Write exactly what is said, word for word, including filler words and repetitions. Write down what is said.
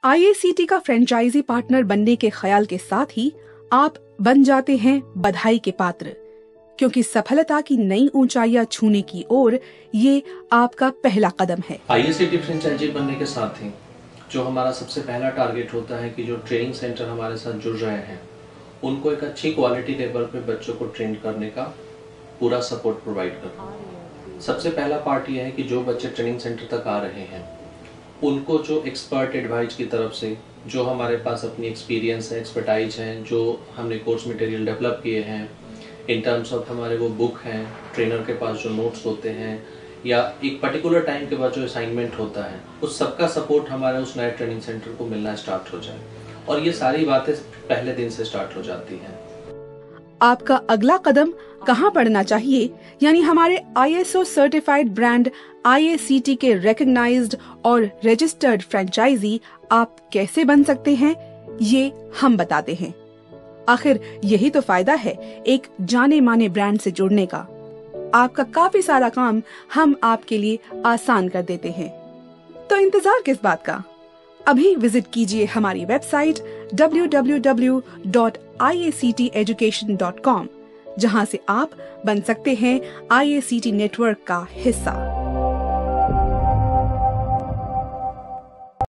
I A C T का franchisee partner बनने के ख्याल के साथ ही आप बन जाते हैं बधाई के पात्र, क्योंकि सफलता की नई ऊंचाइयां छूने की ओर ये आपका पहला कदम है। आई ए सी टी फ्रेंचाइजी बनने के साथ ही जो हमारा सबसे पहला टारगेट होता है कि जो ट्रेनिंग सेंटर हमारे साथ जुड़ रहे हैं उनको एक अच्छी क्वालिटी लेवल पे बच्चों को ट्रेन करने का पूरा सपोर्ट प्रोवाइड करना। सबसे पहला पार्ट ये है कि जो बच्चे ट्रेनिंग सेंटर तक आ रहे हैं उनको जो एक्सपर्ट एडवाइज की तरफ से जो हमारे पास अपनी एक्सपीरियंस है, एक्सपर्टाइज हैं, जो हमने कोर्स मटेरियल डेवलप किए हैं इन टर्म्स ऑफ हमारे वो बुक हैं, ट्रेनर के पास जो नोट्स होते हैं या एक पर्टिकुलर टाइम के बाद जो असाइनमेंट होता है, उस सबका सपोर्ट हमारे उस नए ट्रेनिंग सेंटर को मिलना स्टार्ट हो जाए और ये सारी बातें पहले दिन से स्टार्ट हो जाती हैं। आपका अगला कदम कहाँ पड़ना चाहिए, यानी हमारे I S O certified brand I A C T के रिकॉग्नाइज्ड और रजिस्टर्ड फ्रेंचाइजी आप कैसे बन सकते हैं, ये हम बताते हैं। आखिर यही तो फायदा है एक जाने माने ब्रांड से जुड़ने का। आपका काफी सारा काम हम आपके लिए आसान कर देते हैं, तो इंतजार किस बात का? अभी विजिट कीजिए हमारी website W W W dot I A C T education dot com, जहां से आप बन सकते हैं आई ए सी टी नेटवर्क का हिस्सा।